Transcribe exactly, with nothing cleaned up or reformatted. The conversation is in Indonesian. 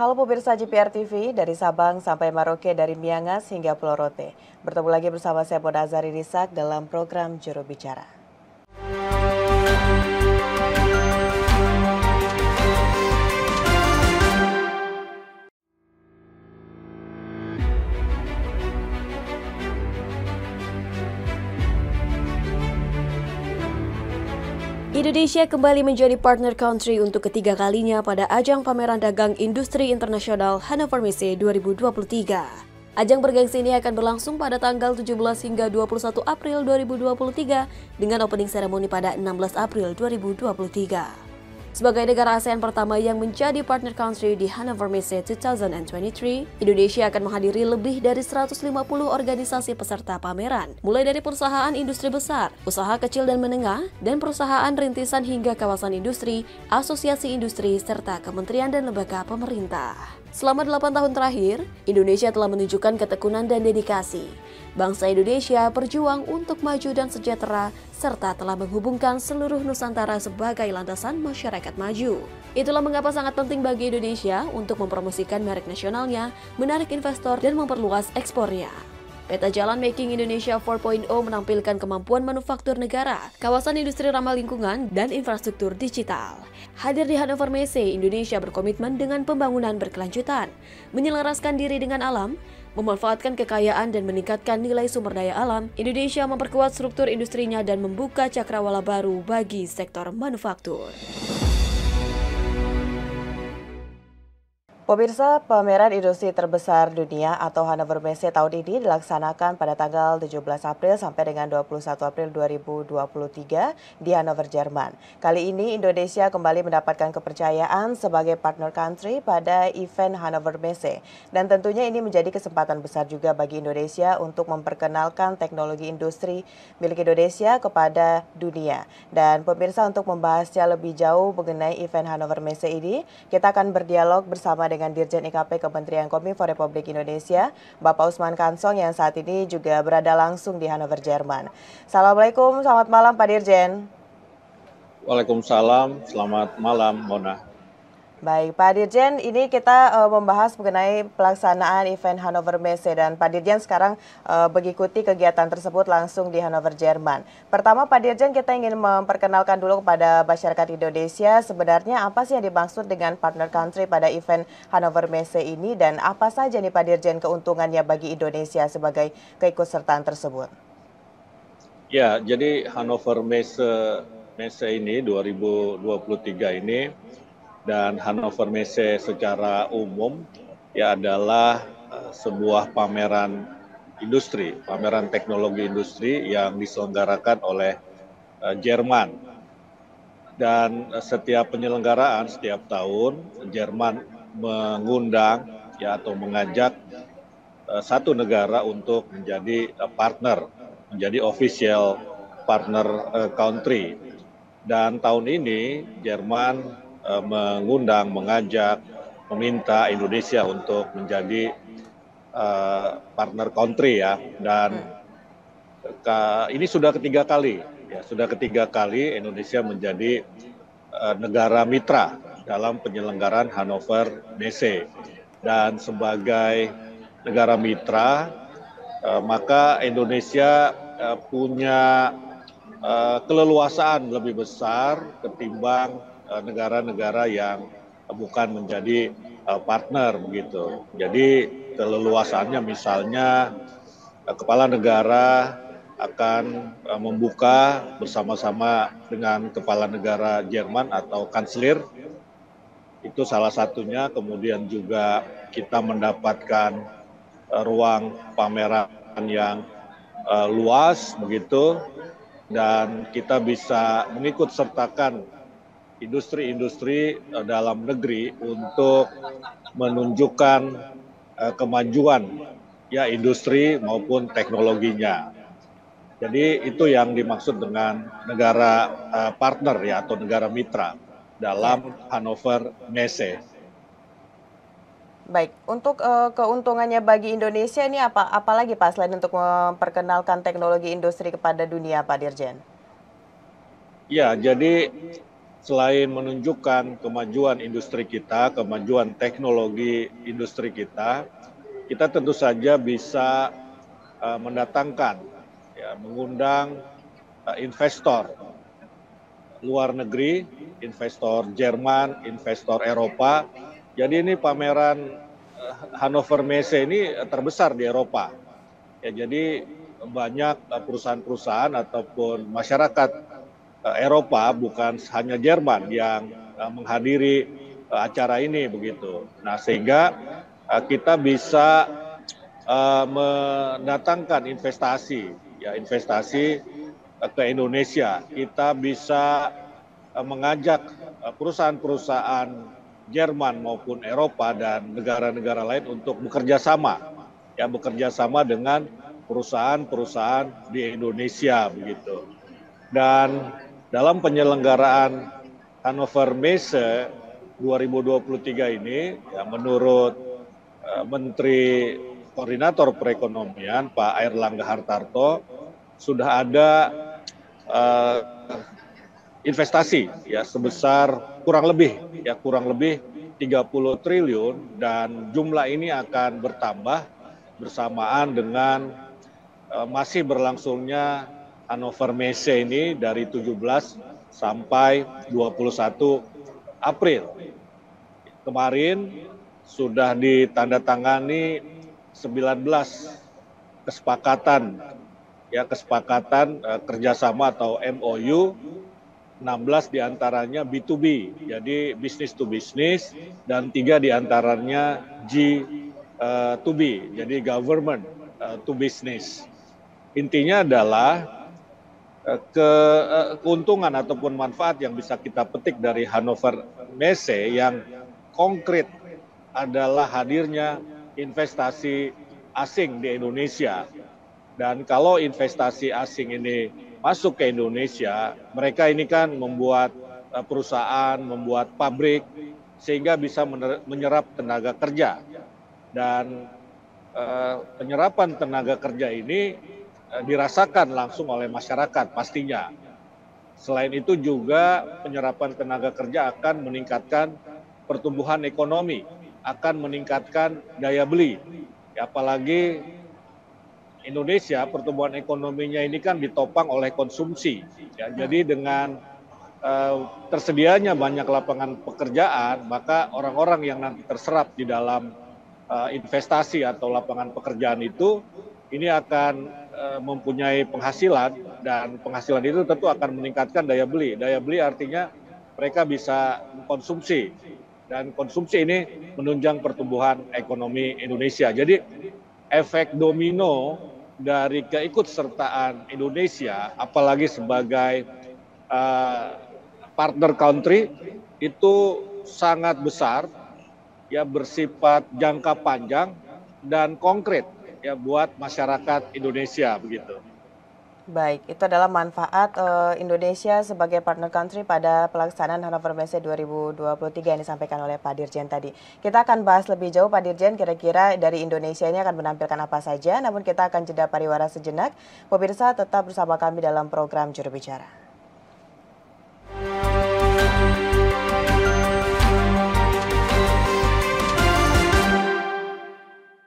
Halo pemirsa G P R T V, dari Sabang sampai Maroke, dari Miangas hingga Pulau Rote. Bertemu lagi bersama saya Mona Azari Risak dalam program Juru Bicara. Indonesia kembali menjadi partner country untuk ketiga kalinya pada ajang pameran dagang industri internasional Hannover Messe dua ribu dua puluh tiga. Ajang bergengsi ini akan berlangsung pada tanggal tujuh belas hingga dua puluh satu April dua ribu dua puluh tiga dengan opening ceremony pada enam belas April dua ribu dua puluh tiga. Sebagai negara ASEAN pertama yang menjadi partner country di Hannover Messe dua ribu dua puluh tiga, Indonesia akan menghadiri lebih dari seratus lima puluh organisasi peserta pameran, mulai dari perusahaan industri besar, usaha kecil dan menengah, dan perusahaan rintisan hingga kawasan industri, asosiasi industri, serta kementerian dan lembaga pemerintah. Selama delapan tahun terakhir, Indonesia telah menunjukkan ketekunan dan dedikasi. Bangsa Indonesia berjuang untuk maju dan sejahtera, serta telah menghubungkan seluruh Nusantara sebagai landasan masyarakat maju. Itulah mengapa sangat penting bagi Indonesia untuk mempromosikan merek nasionalnya, menarik investor, dan memperluas ekspornya. Peta Jalan Making Indonesia empat titik nol menampilkan kemampuan manufaktur negara, kawasan industri ramah lingkungan, dan infrastruktur digital. Hadir di Hannover Messe, Indonesia berkomitmen dengan pembangunan berkelanjutan, menyelaraskan diri dengan alam, memanfaatkan kekayaan dan meningkatkan nilai sumber daya alam. Indonesia memperkuat struktur industrinya dan membuka cakrawala baru bagi sektor manufaktur. Pemirsa, pameran industri terbesar dunia atau Hannover Messe tahun ini dilaksanakan pada tanggal tujuh belas April sampai dengan dua puluh satu April dua ribu dua puluh tiga di Hannover, Jerman. Kali ini Indonesia kembali mendapatkan kepercayaan sebagai partner country pada event Hannover Messe. Dan tentunya ini menjadi kesempatan besar juga bagi Indonesia untuk memperkenalkan teknologi industri milik Indonesia kepada dunia. Dan pemirsa, untuk membahasnya lebih jauh mengenai event Hannover Messe ini, kita akan berdialog bersama dengan dengan Dirjen I K P Kementerian Kominfo Republik Indonesia, Bapak Usman Kansong yang saat ini juga berada langsung di Hannover, Jerman. Assalamualaikum, selamat malam Pak Dirjen. Waalaikumsalam, selamat malam Mona. Baik, Pak Dirjen, ini kita uh, membahas mengenai pelaksanaan event Hannover Messe dan Pak Dirjen sekarang uh, mengikuti kegiatan tersebut langsung di Hannover, Jerman. Pertama, Pak Dirjen, kita ingin memperkenalkan dulu kepada masyarakat Indonesia sebenarnya apa sih yang dimaksud dengan partner country pada event Hannover Messe ini dan apa saja nih Pak Dirjen keuntungannya bagi Indonesia sebagai keikutsertaan tersebut? Ya, jadi Hannover Messe Messe ini dua ribu dua puluh tiga ini dan Hannover Messe secara umum ya adalah uh, sebuah pameran industri, pameran teknologi industri yang diselenggarakan oleh uh, Jerman. Dan uh, setiap penyelenggaraan setiap tahun Jerman mengundang ya atau mengajak uh, satu negara untuk menjadi uh, partner, menjadi official partner uh, country. Dan tahun ini Jerman mengundang, mengajak, meminta Indonesia untuk menjadi uh, partner country ya, dan ke, ini sudah ketiga kali, ya sudah ketiga kali Indonesia menjadi uh, negara mitra dalam penyelenggaraan Hannover Messe. Dan sebagai negara mitra, uh, maka Indonesia uh, punya uh, keleluasaan lebih besar ketimbang negara-negara yang bukan menjadi partner begitu. Jadi keleluasannya misalnya kepala negara akan membuka bersama-sama dengan kepala negara Jerman atau kanselir. Itu salah satunya. Kemudian juga kita mendapatkan ruang pameran yang luas begitu, dan kita bisa mengikut sertakan industri-industri dalam negeri untuk menunjukkan uh, kemajuan ya industri maupun teknologinya. Jadi itu yang dimaksud dengan negara uh, partner ya atau negara mitra dalam Hannover Messe. Baik, untuk uh, keuntungannya bagi Indonesia ini apa apalagi Pak selain untuk memperkenalkan teknologi industri kepada dunia Pak Dirjen? Ya, jadi selain menunjukkan kemajuan industri kita, kemajuan teknologi industri kita, kita tentu saja bisa uh, mendatangkan, ya, mengundang uh, investor luar negeri, investor Jerman, investor Eropa. Jadi ini pameran uh, Hannover Messe ini terbesar di Eropa. Ya, jadi banyak perusahaan-perusahaan ataupun masyarakat Eropa, bukan hanya Jerman yang menghadiri acara ini begitu. Nah, sehingga kita bisa mendatangkan investasi, ya investasi ke Indonesia. Kita bisa mengajak perusahaan-perusahaan Jerman maupun Eropa dan negara-negara lain untuk bekerja sama, ya bekerja sama dengan perusahaan-perusahaan di Indonesia begitu. Dan dalam penyelenggaraan Hannover Messe dua ribu dua puluh tiga ini, ya, menurut uh, Menteri Koordinator Perekonomian Pak Airlangga Hartarto, sudah ada uh, investasi ya sebesar kurang lebih ya kurang lebih tiga puluh triliun, dan jumlah ini akan bertambah bersamaan dengan uh, masih berlangsungnya Hannover Messe ini dari tujuh belas sampai dua puluh satu April. Kemarin sudah ditandatangani sembilan belas kesepakatan, ya kesepakatan uh, kerjasama atau M O U, enam belas diantaranya B to B, jadi business to business, dan tiga diantaranya G to B, jadi government to business. Intinya adalah ke keuntungan ataupun manfaat yang bisa kita petik dari Hannover Messe yang konkret adalah hadirnya investasi asing di Indonesia. Dan kalau investasi asing ini masuk ke Indonesia, mereka ini kan membuat perusahaan, membuat pabrik, sehingga bisa menyerap tenaga kerja. Dan eh, penyerapan tenaga kerja ini dirasakan langsung oleh masyarakat pastinya. Selain itu juga penyerapan tenaga kerja akan meningkatkan pertumbuhan ekonomi, akan meningkatkan daya beli. Apalagi Indonesia pertumbuhan ekonominya ini kan ditopang oleh konsumsi. Ya, jadi dengan uh, tersedianya banyak lapangan pekerjaan, maka orang-orang yang nanti terserap di dalam uh, investasi atau lapangan pekerjaan itu ini akan uh, mempunyai penghasilan, dan penghasilan itu tentu akan meningkatkan daya beli. Daya beli artinya mereka bisa mengkonsumsi, dan konsumsi ini menunjang pertumbuhan ekonomi Indonesia. Jadi efek domino dari keikutsertaan Indonesia, apalagi sebagai uh, partner country, itu sangat besar, ya bersifat jangka panjang dan konkret, ya buat masyarakat Indonesia begitu. Baik, itu adalah manfaat uh, Indonesia sebagai partner country pada pelaksanaan Hannover Messe dua ribu dua puluh tiga yang disampaikan oleh Pak Dirjen tadi. Kita akan bahas lebih jauh, Pak Dirjen, kira-kira dari Indonesia ini akan menampilkan apa saja, namun kita akan jeda pariwara sejenak. Pemirsa tetap bersama kami dalam program Juru Bicara.